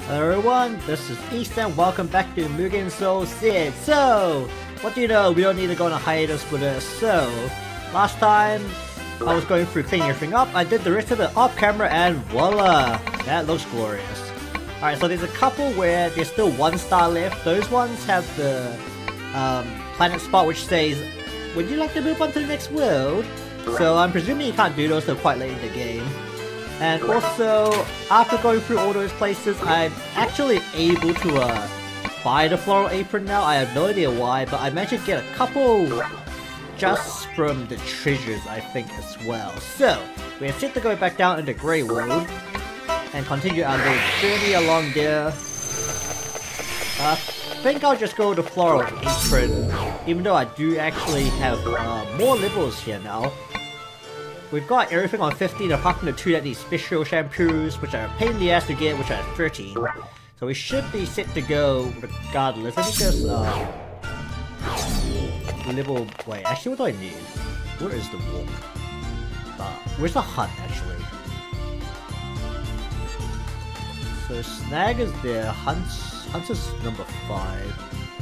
Hello everyone, this is East and welcome back to Mugen Souls 6. So, what do you know, we don't need to go on a hiatus for this. So, last time I was going through cleaning everything up, I did the rest of it off camera and voila! That looks glorious. Alright, so there's a couple where there's still 1 star left. Those ones have the planet spot which says, would you like to move on to the next world? So I'm presuming you can't do those till quite late in the game. And also, after going through all those places, I'm actually able to buy the floral apron now. I have no idea why, but I managed to get a couple just from the treasures, I think, as well. So, we're set to go back down into Grey World and continue our little journey along there. I think I'll just go to floral apron, even though I do actually have more levels here now. We've got everything on 15 apart from the 2 that need special shampoos, which are a pain in the ass to get, which are 13. So we should be set to go regardless. Let me just level... Wait, actually what do I need? Where is the walk? Where's the hunt actually? So snag is there, hunt is number 5.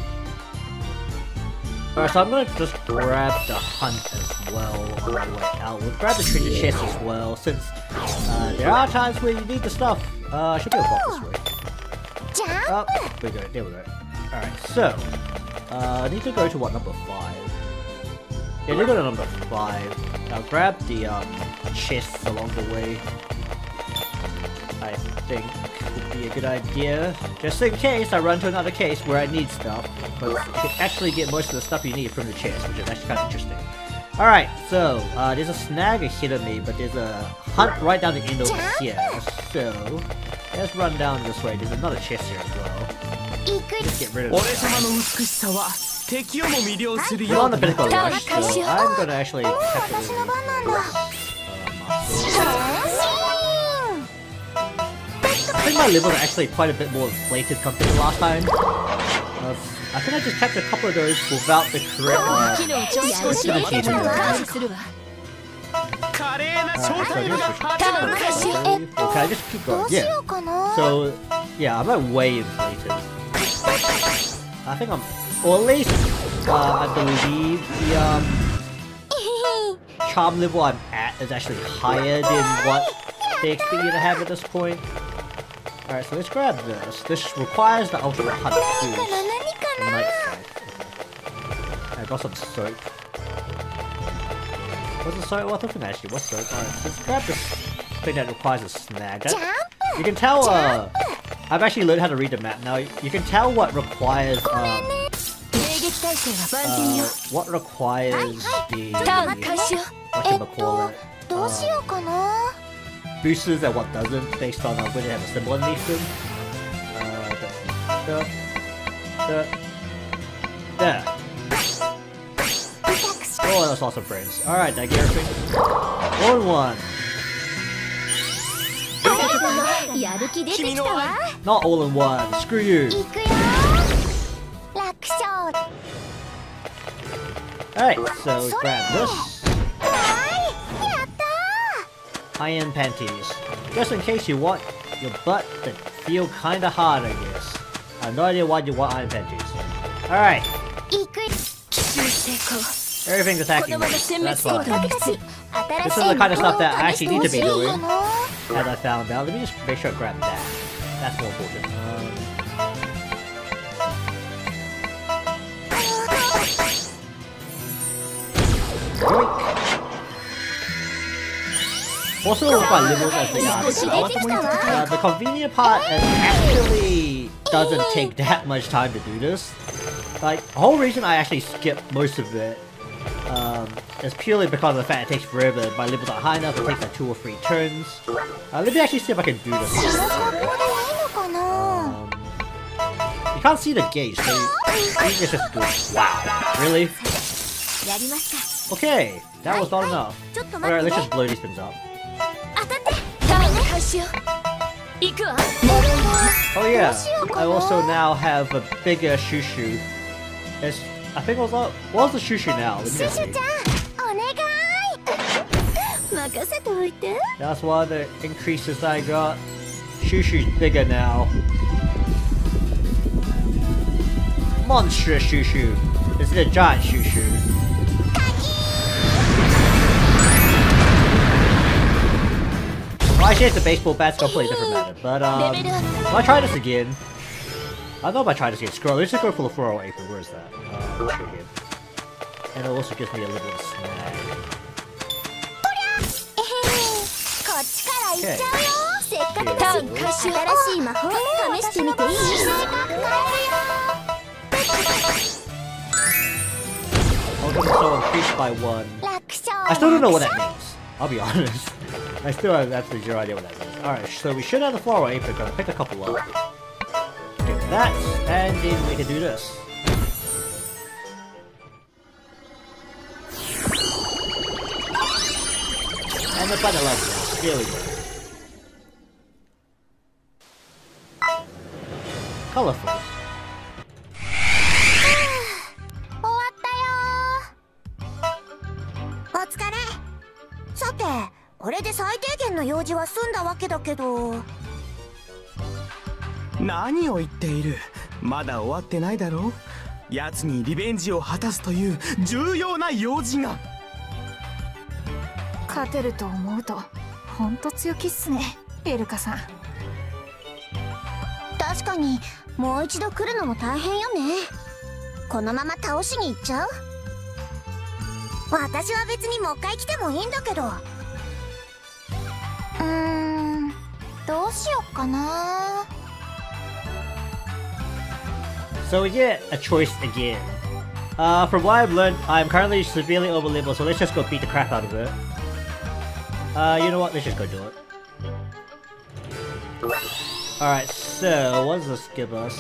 Alright, so I'm gonna just grab the hunt as well on the way out. We'll grab the treasure chest as well, since there are times where you need the stuff. I should be able to walk this way. Oh, there we go. Alright, so, I need to go to what, number 5? Yeah, I need to go to number 5. I'll grab the chests along the way. I think would be a good idea, just in case I run to another case where I need stuff, but you can actually get most of the stuff you need from the chest, which is actually kind of interesting. Alright, so, there's a snag ahead of me, but there's a hunt right down the end over here, so let's run down this way. There's another chest here as well. Let's get rid of this guy. We're on the pinnacle rush, so I'm gonna actually have to I think my levels are actually quite a bit more inflated compared to last time. I think I just kept a couple of those without the correct facility to them. Okay, I just keep going, yeah. So, yeah, I'm like way inflated. I think I'm, or at least, I believe the charm level I'm at is actually higher than what they expect you to have at this point. Alright, so let's grab this. This requires the ultimate hunt boost. I got some soap. What's the soap? What the actually? What's soap? Alright, so let's grab this thing that requires a snag. You can tell, I've actually learned how to read the map now. You can tell what requires, the, whatchamacallit, boosters and what doesn't, based on whether they have a symbol underneath them. There. Oh, that's awesome frames. Alright, I get everything. All in one. Not all in one. Screw you. Alright, so grab this. Iron panties. Just in case you want your butt to feel kinda hard, I guess. I have no idea why you want iron panties. Alright. Everything's attacking me. That's fine. This is the kind of stuff that I actually need to be doing, as I found out. Let me just make sure I grab that. That's more important. Also, with my levels as they are, the convenient part is actually doesn't take that much time to do this. Like, the whole reason I actually skip most of it is purely because of the fact it takes forever. My levels are high enough, it takes like 2 or 3 turns. Let me actually see if I can do this. You can't see the gauge, so you just do it. Wow, really? Okay, that was not enough. Alright, let's just blow these things up. Oh yeah, I also now have a bigger Chou Chou. I think it was what was the Chou Chou now? Let me just see. That's one of the increases I got. Chou Chou's bigger now. Monstrous Chou Chou. This is a giant Chou Chou. Well, actually, it's a baseball bat's completely different matter. But, will I try this again? I don't know if I try this again. Screw it, let's just go for the floral apron. Where is that? Let's go here. And it also gives me a little snag. Okay. Ultimate soul increased by 1. I still don't know what that means. I'll be honest. I still have absolutely zero idea what that means. Alright, so we should have the floral apron. Gonna pick a couple up. Get that, and then we can do this. And the final level. Here we go. Colorful. Naniを言っている。まだ終わってないだろう。奴にリベンジを果たすという重要な用事が。 勝てると思うとほんと強気っすね、エルカさん。 確かにもう一度来るのも大変よね。このまま倒しに行っちゃう？私は別にもう一回来てもいいんだけど。どうしよっかな。 So we get a choice again. From what I've learned, I'm currently severely over-leveled, so let's just go beat the crap out of it. You know what? Let's just go do it. Alright, so what does this give us?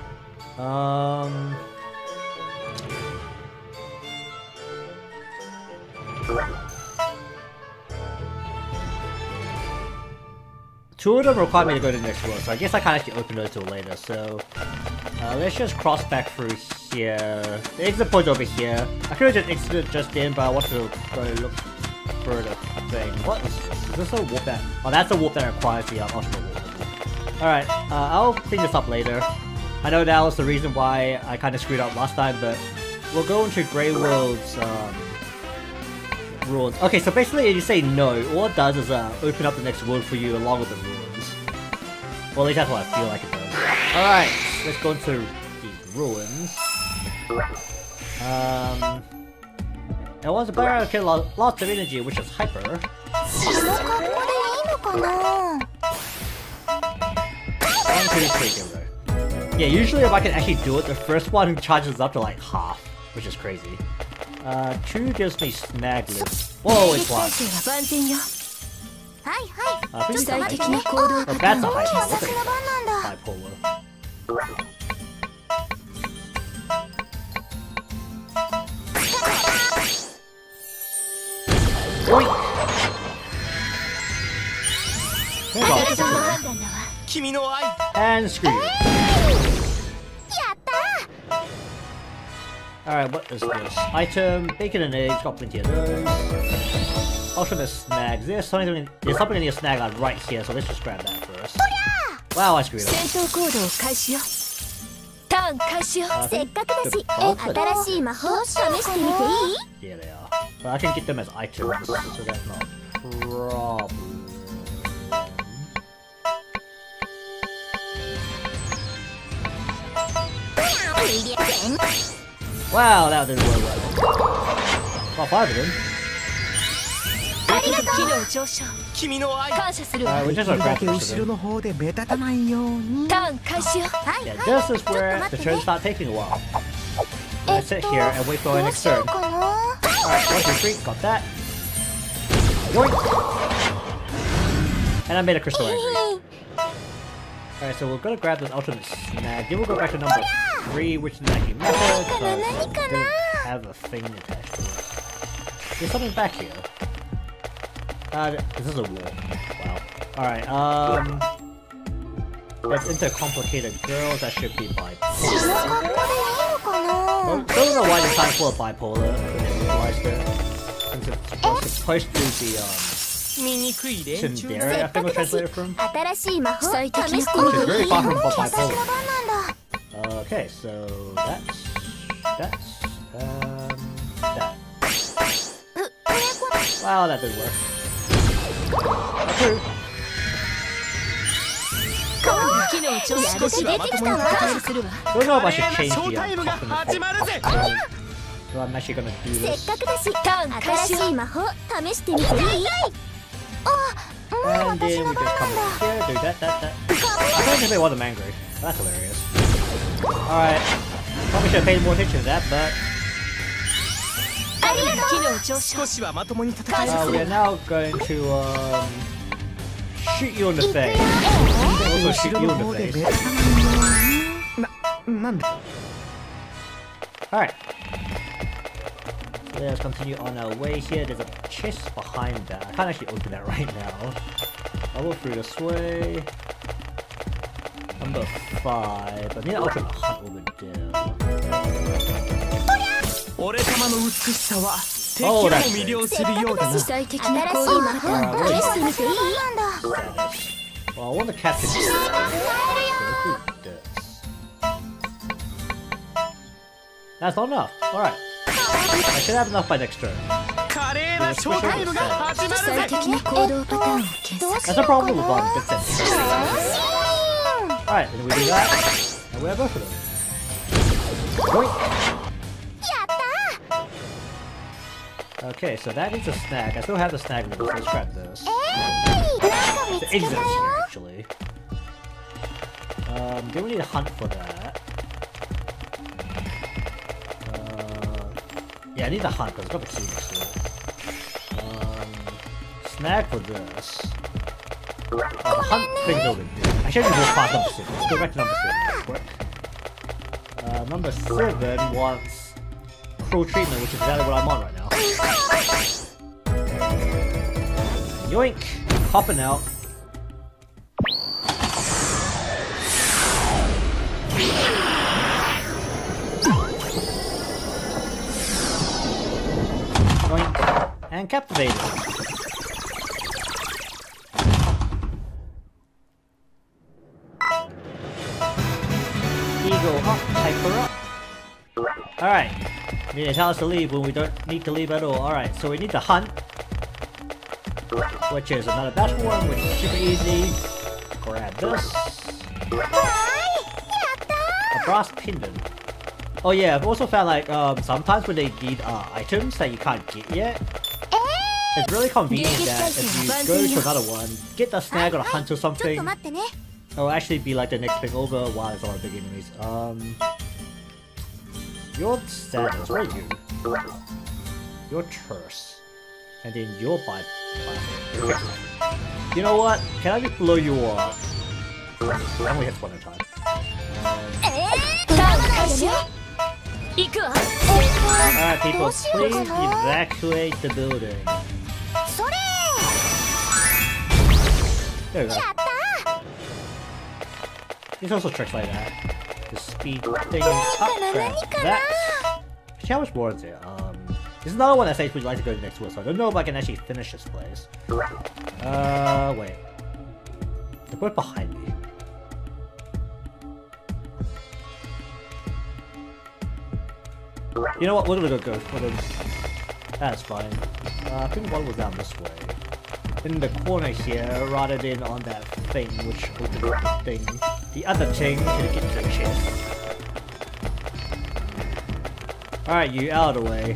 Two of them require me to go to the next world, so I guess I can't actually open those till later, so... let's just cross back through here. The exit point over here. I could have just exited just in, but I want to go look for the thing. What is this? Is this a warp that... Oh, that's a warp that requires the ultimate warp. Alright, I'll clean this up later. I know that was the reason why I kind of screwed up last time, but... We'll go into Grey World's, ruins. Okay, so basically if you say no, all it does is open up the next world for you along with the ruins. Well, at least that's what I feel like it does. Alright, let's go into these ruins. It was a better to kill lots of energy, which is hyper. Yeah, usually if I can actually do it, the first one charges up to like half, which is crazy. Chou gives me snag list. Whoa, it's blind. Oh, that's a hyper. What's a bipolar? And screw you. Alright, what is this? Item, bacon and eggs, got plenty of those. Ultimate snags. There's something I need to snag on right here, so let's just grab that first. Wow, I screwed up. Yeah, they are. But I can get them as items, so that's not a problem. Wow, that didn't work well. Well, 5 of them. We just are cracking this. Yeah, this is where the turns start taking a while. I'm gonna sit here and wait for my next turn. Alright, 1, 2, 3, got that. Yoink! And I made a crystal angry. Alright, so we're gonna grab this ultimate snag. Then we'll go back to number 3, which is the Nike method, because it didn't have a thing attached to it. There's something back here. This is a wall. Wow. Alright, let's into complicated girls. That should be bipolar. Well, don't know why the time for a bipolar. I didn't realize that. Since it's supposed to be Tsundere, I think was translated from. 新しい魔法試してみていい？ Which is very far from 私 bipolar. の番なんだ。 Okay, so that. Wow, that didn't work. Okay. やる気出てきたわ。 Don't know if I should change the top in the top. So I'm actually gonna do せっ this. かくだし、新しい魔法試してみていい？あ、もう And 私 then の we 番 just な come んだ。 in here, do that. I don't think they want them angry. That's hilarious. Alright. Probably should have paid more attention to that, but... ありがとう。 少しはまともに戦い we are now going to, shoot you in the face. Also shoot you in the face. なんだ Alright. So let's continue on our way here. There's a chest behind that. I can't actually open that right now. I'll go through this way. Number 5. I need to open a hut over there. 俺様の美しさは敵を Oh, も that's 魅了するようだな新しい魔法試してみていい？ Well, I want to capture this. So let's do this. That's not enough. Alright. I should have enough by next turn. 華麗なショータイムが始まるぜ That's a problem with one bit sense. Alright, then we do that. And we have both of them. Yoink. Okay, so that needs a snag. I still have the snag limit, so let's grab this. The exit here, actually. Do we need a hunt for that? Yeah, I need a hunt because it's got the key next to it. Snag for this. The hunt thing's over there. I should have moved past number 6. Let's go back to number 7 real quick. Number 7 wants cruel treatment, which is exactly what I'm on right now. Yoink! Hopping out. Yoink. And captivated. Eagle up, hyper up. Alright. You need to tell us to leave when we don't need to leave at all. Alright, so we need to hunt. Which is another battle one, which is super easy. Grab this. A brass pendant. Oh yeah, I've also found like sometimes when they need items that you can't get yet, it's really convenient that if you go to another one, get the snag or a hunt or something, it'll actually be like the next thing over while there's a lot of big enemies. Your status, where are you? Your terse. And then your bite. You know what? Can I just blow you up? I only hit one at a time. Alright people, please evacuate the building. There we go. There's also tricks like that. The speed thing up, grab that. Actually, how much more is there? There's another one that says we'd like to go to the next one, so I don't know if I can actually finish this place. Wait. They're both behind me. You know what? We're gonna go for them. That's fine. I think one was down this way. In the corner here, rather than on that thing, which opened up the thing. The other thing to get to the chest. Alright, you out of the way.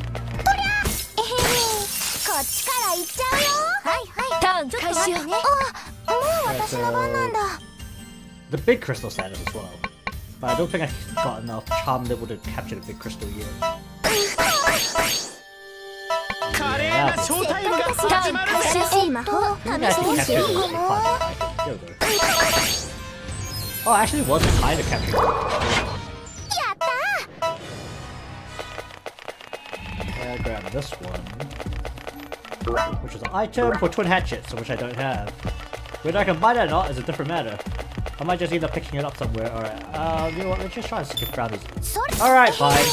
The big crystal status as well. But I don't think I've got enough charm level to capture the big crystal yet. Yeah, oh, I actually was kind of capturing it. I'll grab this one. Which is an item for twin hatchets, which I don't have. Whether I can buy that or not is a different matter. I might just end up picking it up somewhere. Alright, you know what, let's just try and skip around these. Alright, fine.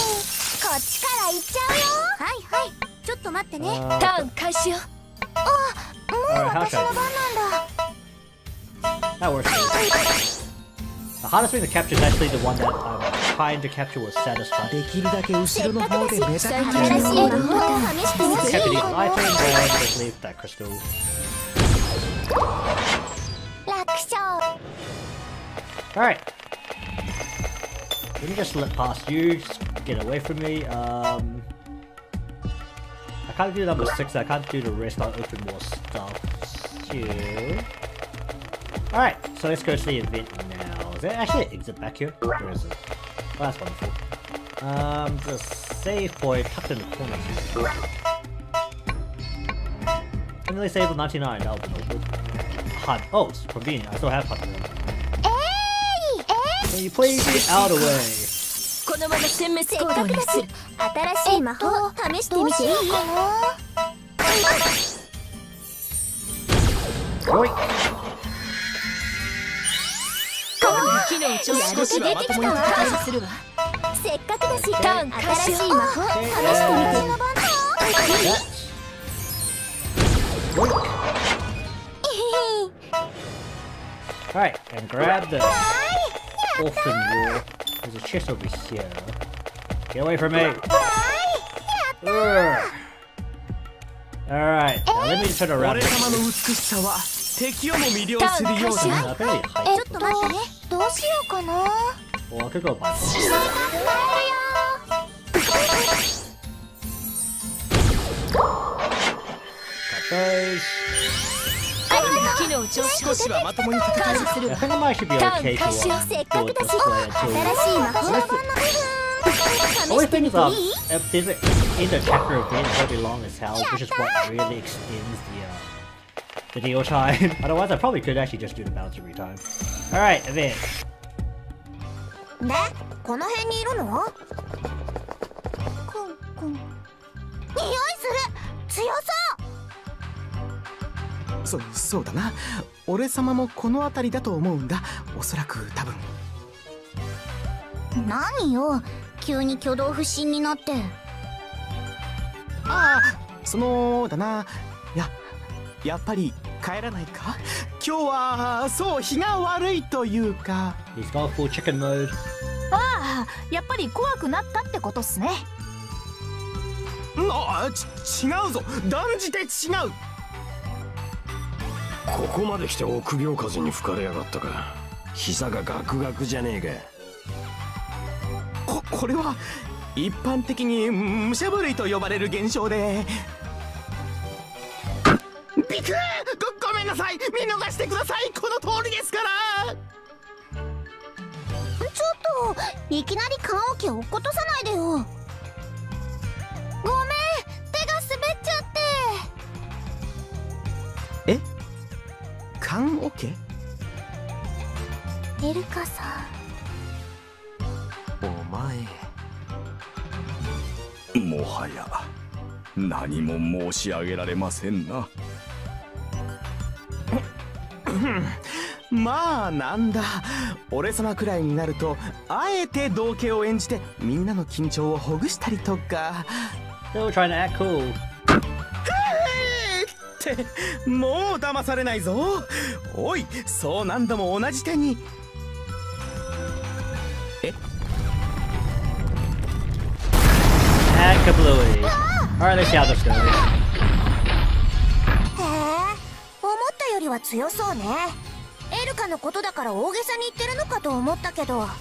Alright, how should I do this? That works. The hardest thing to capture is actually the one that I'm trying to capture with Satisfied. できるだけ後ろの方で目立たない。 新しい魔法を試してみ Capture て the item and just leave that crystal. 楽勝 Alright. Let me just slip past you, just get away from me. I can't do number 6, I can't do the rest, I'll open more stuff. Alright, so let's go to the event now. Is there actually an exit back here? Where is it? Oh, that's wonderful. The save point tucked in the corner here. Finally save with 99, that'll be no good. HUD. Oh, it's convenient, I still have HUD. Can you please get out of the way? このまま殲滅せっ行動かくだしにする。 新しい魔法を試してみていいかな Yoink! 木の調子やる気出てきたわ感謝するわ。 せっかくだしターン開始新しい魔法を試してみての番だ Alright, and grab the orphan wall. There's a chest over here. Get away from me! Urgh. Alright, now let me turn around. 俺様の美しさは敵をも魅了するようだな。 I barely ちょ hide. っと待ってどうしようかな Well, I could go by myself. 帰るよ Got those. 木の調子少しはまともに戦えるか。 Yeah, I think I might should be okay to せっか do く it だ this し way 新 until しい魔法の番の部分 Only 試して thing み is, ていい if there's in the chapter event, it'll be long as hell, which is what really extends the video time. Otherwise, I probably could actually just do the bounce every time. Alright, event. でこの辺にいるのコンコン匂いする強そうだな。俺様もこの辺りだと思うんだ。おそらく多分。 そう何よ急に挙動不審になってああ、そのだな。やっぱり帰らないか。今日はそう日が悪いというか。 He's got full chicken mode. ああ、やっぱり怖くなったってことっすね。 違うぞ。断じて違う。 ここまで来て臆病風に吹かれやがったか。膝がガクガクじゃねえか。 これは一般的に武者震いと呼ばれる現象で。ビクー ごめんなさい。見逃してください。この通りですから。 ちょっといきなり棺桶を落っことさないでよごめん手が滑っちゃってえ？棺桶？ エルカさお前もはや何も申し上げられませんな。 まあなんだ。俺様くらいになるとあえて道化を演じてみんなの緊張をほぐしたりとか。 Still trying to act cool. ってもう騙されないぞ。おい、そう何度も同じ手に。 And kablooey. Alright, let's see how this goes. へえ思ったよりは強そうねエルカのことだから大げさに言ってるのかと思ったけどうわ、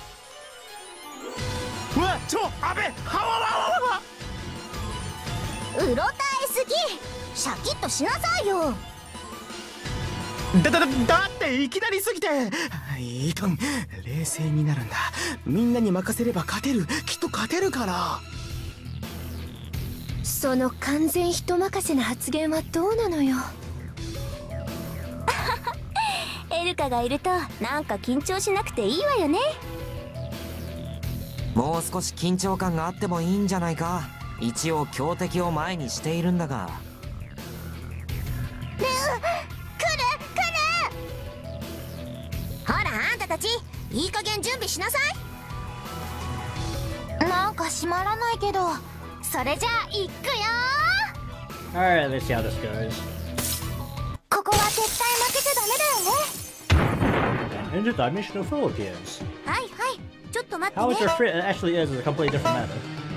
アベはわわわわ。 うろたえすぎシャキッとしなさいよだっていきなりすぎて。いいかん、冷静になるんだ。みんなに任せれば勝てる。きっと勝てるから。 その完全人任せな発言はどうなのよ。 エルカがいるとなんか緊張しなくていいわよねもう少し緊張感があってもいいんじゃないか。一応強敵を前にしているんだが。 来るほらあんたたちいい加減準備しなさいなんか閉まらないけどそれじゃあ行くよ Alright, let's see how this goes. ここダメだよね。 Interdimensional foe appears. はいはい、ちょっと待って How ね much your fit actually is a completely different matter.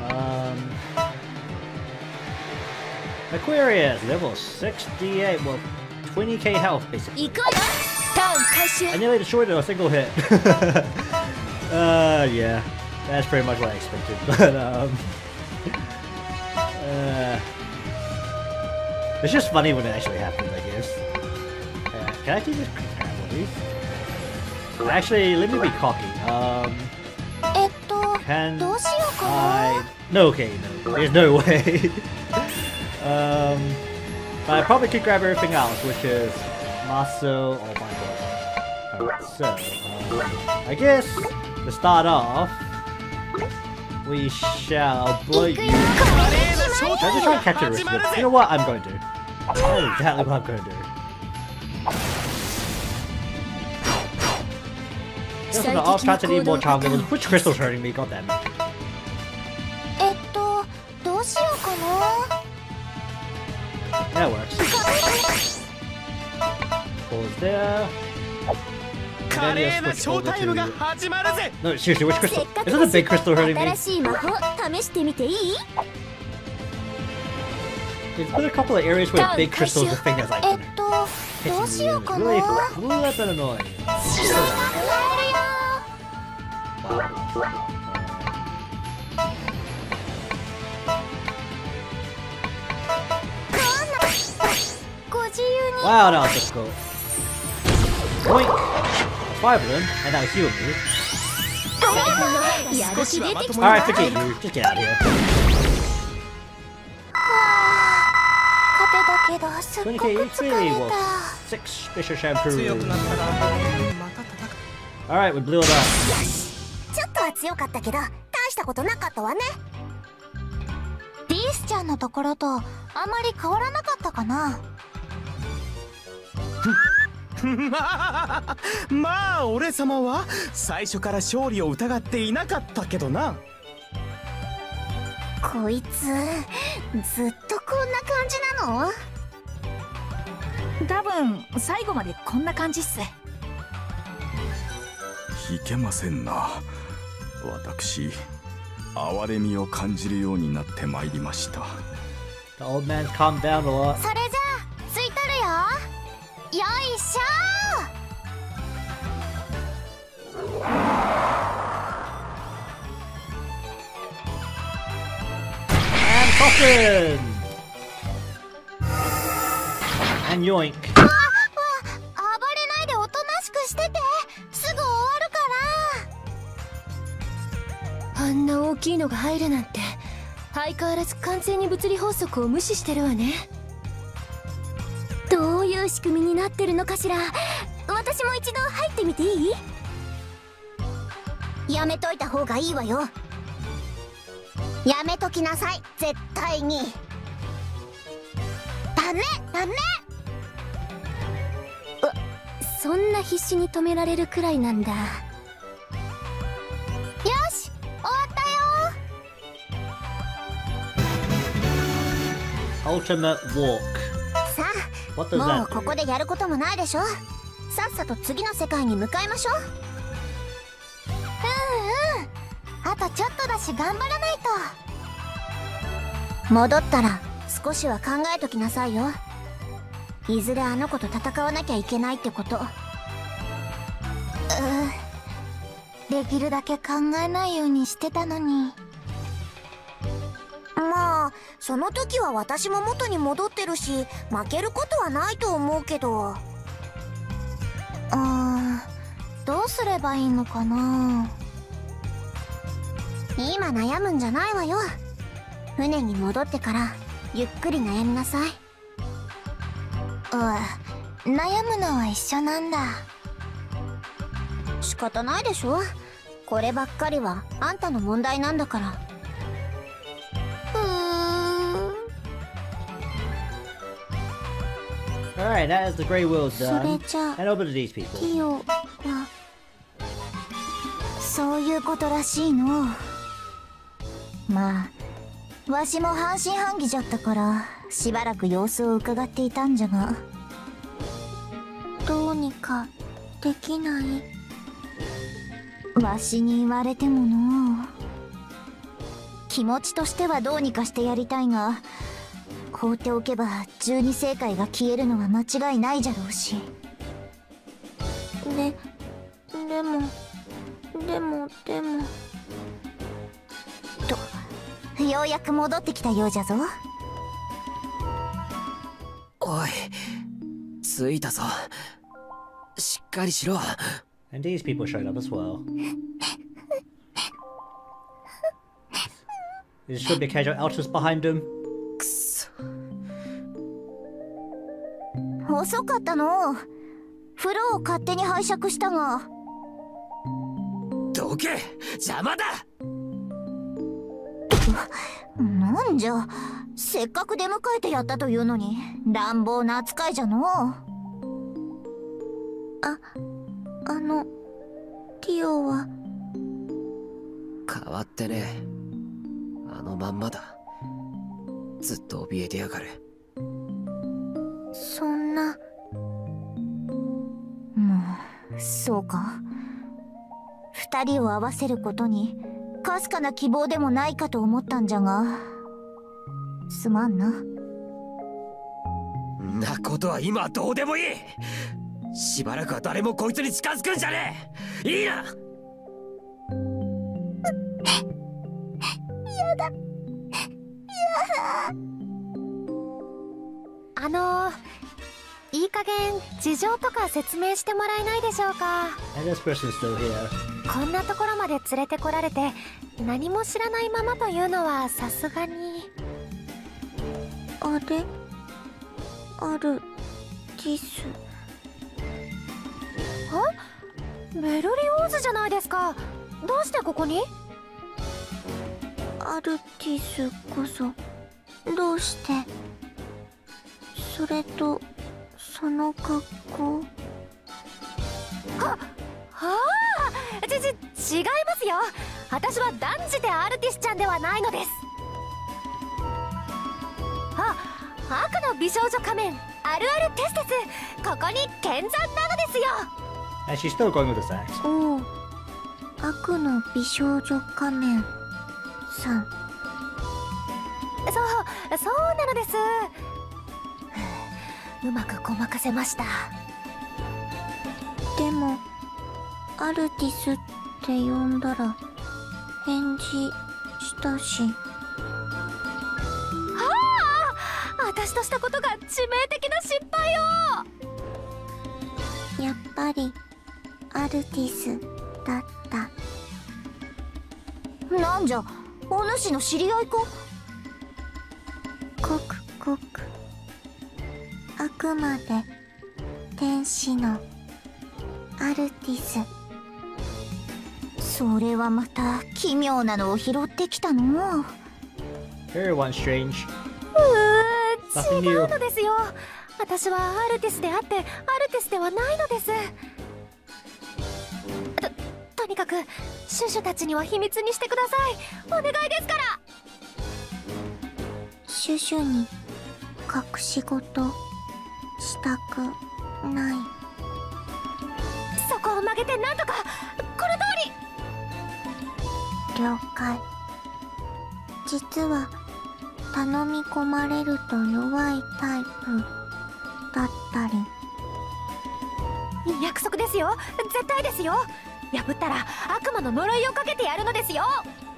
Aquarius, level 68, well, 20k health basically. 行くわよ。ターン開始。 I nearly destroyed it in a single hit. Yeah, that's pretty much what I expected. But it's just funny when it actually happens, I guess. Can I actually just grab one of these? Actually, let me be cocky. Can どうしようかな。 I? No, okay, no. There's no way. But I probably could grab everything else, which is Maso. Oh my god. Alright, so I guess to start off, we shall blow you. Should I just try and catch a wrist whip? You know what? I'm going to. That is exactly what I'm going to do. Just on the off chance I need more charm levels. Which crystal's hurting me? God damn it. どうしようかな。 That works. Pause there. 華麗なショータイムが始まるぜ。 No, seriously, which せ crystal? っかく Is that the big crystal hurting me? 新しい魔法試してみていい？ There's been a couple of areas where big crystals are thing that's like どうしようかな。 really, that's been annoying. ご自由に。 Wow, that was difficult. Boink! 5 of them, and that was heal me. やる気出てきた。 Alright, forget you. Just get out of here. 勝てたけどすっご 20k く HP 疲れ was た。 6 special shampoo. 強くなったらまた戦う。 Alright, we blew it up. ちょっとは強かったけど大したことなかったわね。リースちゃんのところとあまり変わらなかったかな。 まあ俺様は最初から勝利を疑っていなかったけどな。 こいつずっとこんな感じなの？ 多分最後までこんな感じっす。 いけませんな。私哀れみを感じるようになってまいりました。 The old man's calmed down a lot. それじゃあついとるよ。よいしょ。 And coffin! And yoink. 暴れないでおとなしくしてて。すぐ終わるから。あんな大きいのが入るなんて相変わらず完全に物理法則を無視してるわね。どういう仕組みになってるのかしら。私も一度入ってみていい？やめといた方がいいわよ。やめときなさい、絶対に。ダメダメ。そんな必死に止められるくらいなんだ。よし、終わったよ。 Ultimate walk. さ What あ、 does もう that ここ do? でやることもないでしょ。さっさと次の世界に向かいましょう。あとちょっとだし頑張らないと。戻ったら少しは考えときなさいよ。いずれあの子と戦わなきゃいけないってこと。できるだけ考えないようにしてたのに。まあその時は私も元に戻ってるし負けることはないと思うけど。どうすればいいのかな。今悩むんじゃないわよ。船に戻ってからゆっくり悩みなさい。悩むのは一緒なんだ。仕方ないでしょ。こればっかりはあんたの問題なんだから。 Alright, that is the Grey World それ done. じゃ And over to these people. ティオはそういうことらしいの。まあわしも半信半疑じゃったからしばらく様子を伺っていたんじゃが。 どうにかできない？わしに言われてものう。気持ちとしてはどうにかしてやりたいが、放っておけば12星界が消えるのは間違いないじゃろうし。でもと、ようやく戻ってきたようじゃぞ。 おい、着いたぞ。しっかりしろ。 And these people showed up as well. There should be casual altars behind him. くそ。 遅かったのう。風呂を勝手に拝借したが。 どけ、邪魔だ。 なんじゃ、せっかく出迎えてやったというのに乱暴な扱いじゃのう。ティオは変わってね。あのまんまだ。ずっと怯えてやがる。 そんな。もうそうか。二人を合わせることにかすかな希望でもないかと思ったんじゃが、すまんな。 んなことは今はどうでもいい。しばらくは誰もこいつに近づくんじゃねえ。いいな。 やだ。 いい加減事情とか説明してもらえないでしょうか。 And this person's still here. こんなところまで連れてこられて何も知らないままというのはさすがに。 あれ、アルティス。 メロリオーズじゃないですか。どうしてここに？ アルティスこそどうして？それとその格好。 違いますよ。私は断じてアルティスちゃんではないのです。悪の美少女仮面あるあるテステス、ここに見参なのですよ。 And she's still going with this axe. おお、悪の美少女仮面さん。 そうなのです。うまくごまかせました。 でもアルティスって呼んだら返事したし。 私としたことが致命的な失敗を。 やっぱりアルティスだった。なんじゃ、お主の知り合いか？ごくあくまで天使のアルティス。それはまた奇妙なのを拾ってきたの。 Everyone's strange. 違うのですよ。私はアルティスであってアルティスではないのです。とにかくシュシュたちには秘密にしてください。お願いですから。 シュシュに隠し事したくない。 そこを曲げてなんとか。この通り。 了解。実は頼み込まれると弱いタイプだったり。 約束ですよ。絶対ですよ。破ったら悪魔の呪いをかけてやるのですよ。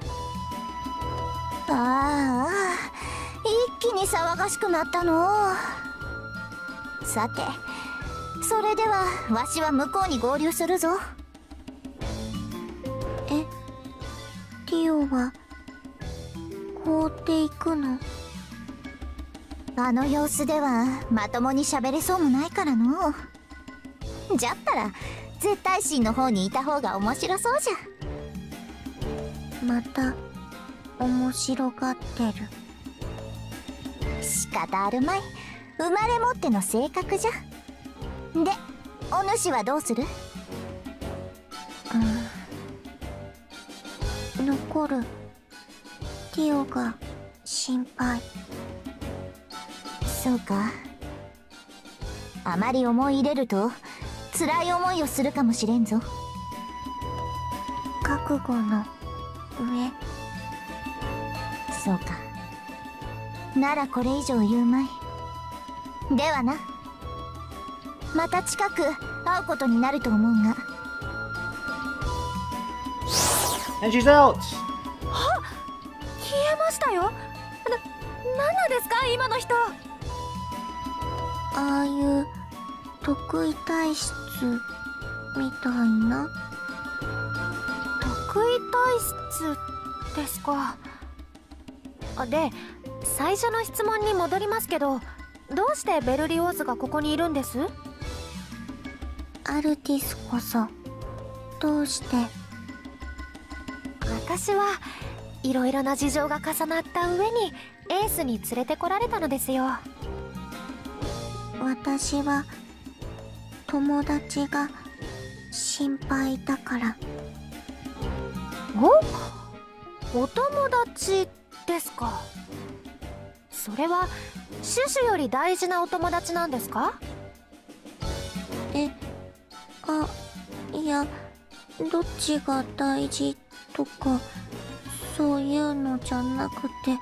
ああ、一気に騒がしくなったの。さて、それではわしは向こうに合流するぞ。ティオは放っていくの？あの様子ではまともに喋れそうもないからの。じゃったら絶対神の方にいた方が面白そうじゃ。また面白がってる。仕方あるまい。生まれ持っての性格じゃ。で、お主はどうする？残るティオが心配。そうか。あまり思い入れると辛い思いをするかもしれんぞ。覚悟の上。そうか。ならこれ以上言うまい。ではな。また近く会うことになると思うが。 And she's out! 消えましたよ。何なんですか今の人。 ああいう得意体質みたいな。 得意体質ですか。で、最初の質問に戻りますけど、どうしてベルリオーズがここにいるんです？ アルティスこそどうして？ 私はいろいろな事情が重なった上にエースに連れてこられたのですよ。 私は友達が心配だから。 お友達ですか。それはシュシュより大事なお友達なんですか？ いや、どっちが大事とかそういうのじゃなくて、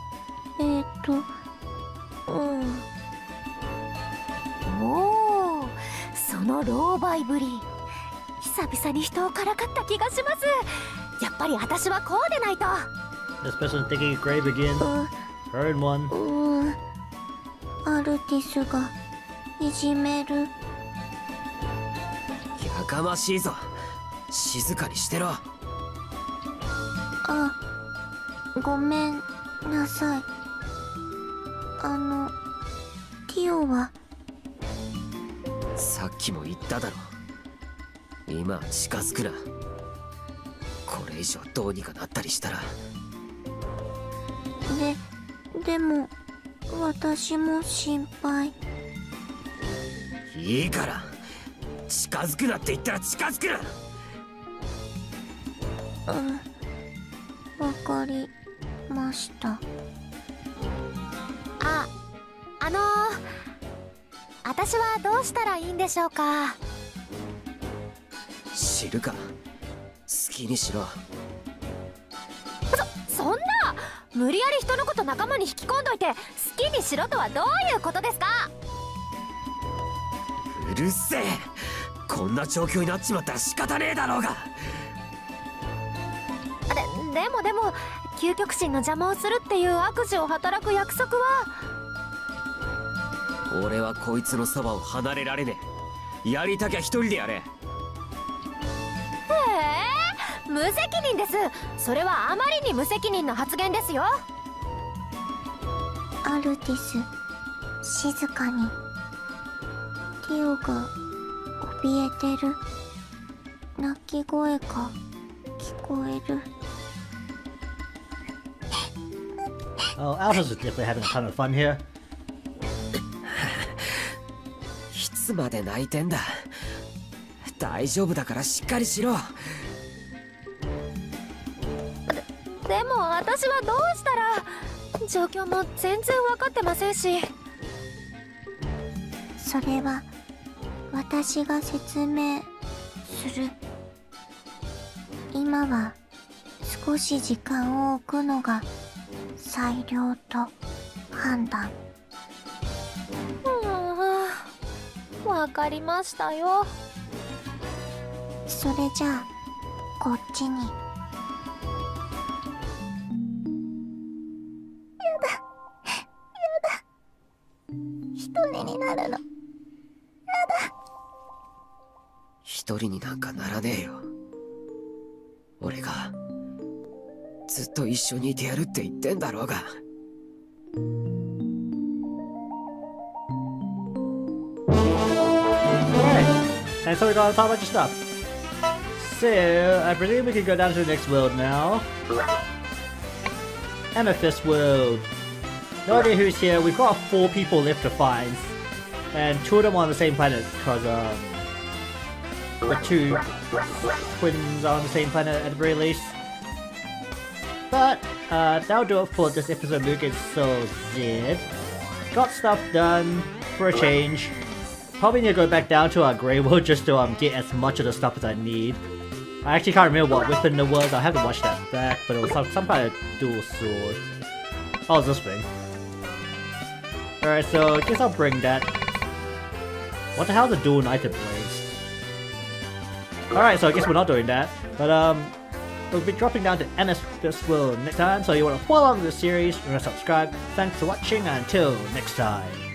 おお、その狼狽ぶり、久々に人をからかった気がします。やっぱり私はこうでないと。 This person thinking grave again. Burn one. アルティスがいじめる。 やかましいぞ。静かにしてろ。 ごめんなさい。ティオは。 さっきも言っただろ。今は近づくな。これ以上どうにかなったりしたら。 でも私も心配。 いいから近づくなって言ったら近づくな。 わかりました。 私はどうしたらいいんでしょうか。 知るか。好きにしろ。 そんな無理やり人のこと仲間に引き込んどいて好きにしろとはどういうことですか。 うるせえ。こんな状況になっちまったら仕方ねえだろうが。 でも究極心の邪魔をするっていう悪事を働く約束は。 俺はこいつのそばを離れられねえ。やりたきゃ一人でやれ。 無責任です。それはあまりに無責任な発言ですよ。 アルティス、静かに。ティオが怯えてる。泣き声が聞こえる。 Oh, Alphas is definitely having a ton of fun here. いつまで泣いてんだ。大丈夫だからしっかりしろ。 でも私はどうしたら。状況も全然分かってませんし。 それは私が説明する。今は少し時間を置くのが最良と判断。 わかりましたよ。 それじゃあこっちに。一人になるの。 一人になんかならねえよ。俺がずっと一緒にいてやるって言ってんだろうが。 And so we got a whole bunch of stuff. So, I presume we can go down to the next world now. Amethyst World. No idea who's here. We've got 4 people left to find. And 2 of them are on the same planet, because the 2 twins are on the same planet at the very least. But, that'll do it for this episode of Mugen Souls Z. Got stuff done, for a change. Probably need to go back down to Grey World just to get as much of the stuff as I need. I actually can't remember what weapon it was. I have to watch that back, but it was some kind of dual sword. Oh, it's this thing. Alright, so I guess I'll bring that. What the hell is a dual knighted blades? Alright, so I guess we're not doing that. But we'll be dropping down to this world next time, so you want to follow along with the series, remember to subscribe. Thanks for watching, and until next time.